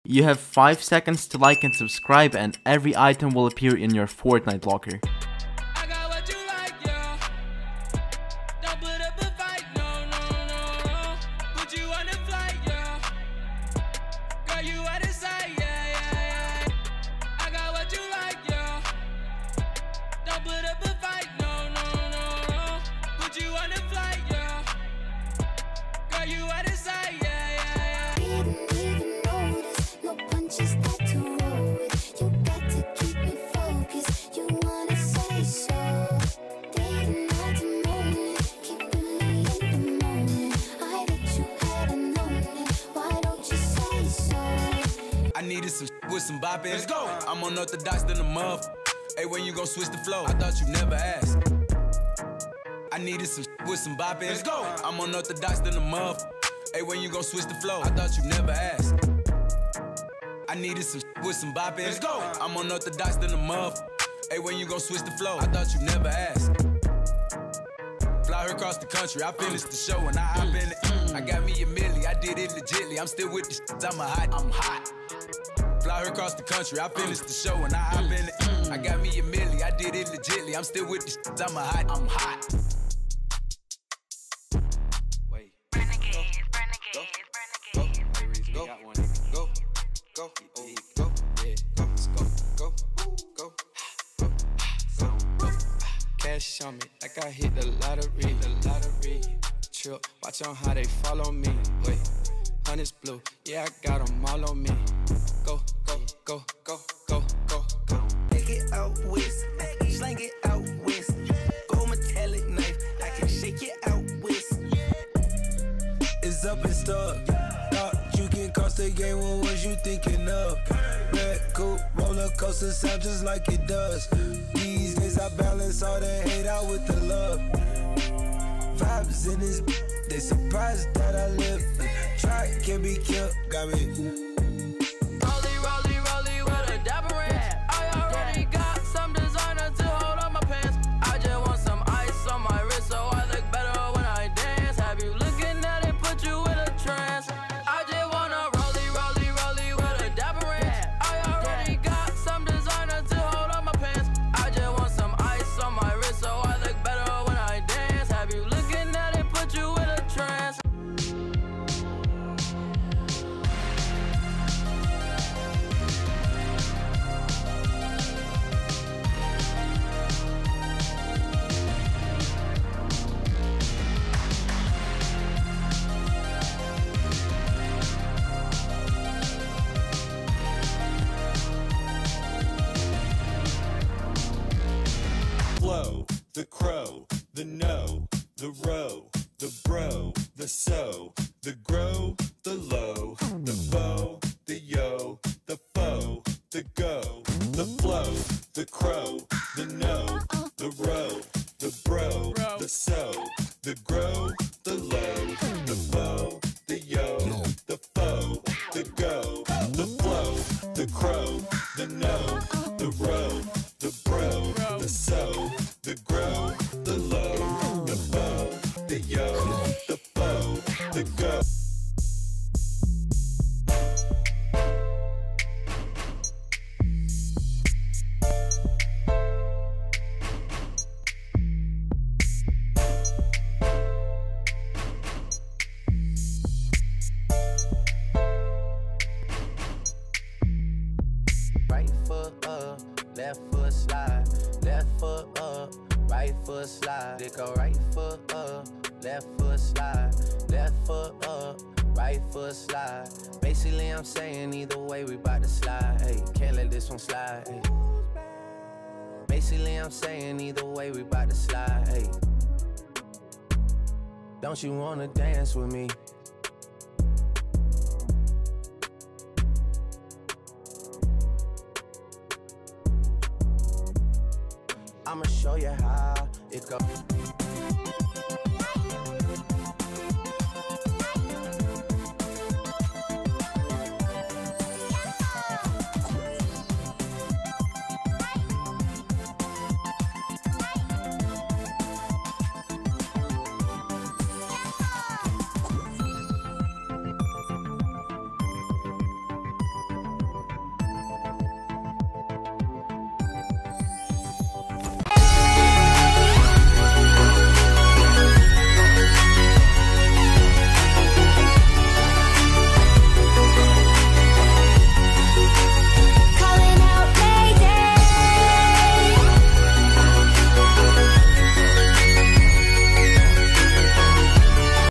You have 5 seconds to like and subscribe, and every item will appear in your Fortnite locker. I needed some with some bop in. Let's go. I'm unorthodox than a muff. Hey, when you gon' switch the flow? I thought you never asked. I needed some with some bop in. Let's go. I'm unorthodox than a muff. Hey, when you gon' switch the flow? I thought you never asked. I needed some with some bop in. Let's go. I'm unorthodox than a muff. Hey, when you gon' switch the flow? I thought you never asked. Fly her across the country, I finished the show and I hop in it. I got me a milli, I did it legitly. I'm still with the shit, I'm hot. Fly her across the country, I finished the show and I hop in it. I got me a milli, I did it legitly. I'm still with the shit, I'm hot. Wait. Renegade. Cash on me, like I hit the lottery. Trip, watch on how they follow me. Wait, honey's blue, yeah, I got them all on me. Go. Take it out west, slang it out west. Gold metallic knife, I can shake it out west. It's up and stuck. Thought you can cross the game, what was you thinking of? Red coupe, roller coaster sound just like it does. These days I balance all the hate out with the love. Vibes in this, they surprised that I live. Try can't be killed, got me. Rollie with a dapper ranch. I already got some designer to hold on my pants. I just want some ice on my wrist so I look better when I dance. Have you looking at it, put you in a trance. I just wanna rollie with a dapper ranch. I already got some designer to hold on my pants. I just want some ice on my wrist so I look better when I dance. Have you looking at it, put you in a trance. Flow, the crow, the no, the row, the bro, the so, the grow, the low, the foe, the yo, the foe, the go, the flow, the crow, the no, the row, the bro, the so, the grow, the low, the foe, the yo, the foe, the go, the flow, the crow, the no, the row, the bro, the so, the grow, the low, the foe, the yo, the foe, the go. Right foot up, left foot slide. Left foot up, right foot slide. They go right foot up, left foot slide. Left foot up, right foot slide. Basically, I'm saying either way we bout to slide. Hey, can't let this one slide. Hey. Basically, I'm saying either way we bout to slide. Hey. Don't you wanna dance with me? I'ma show you how it goes.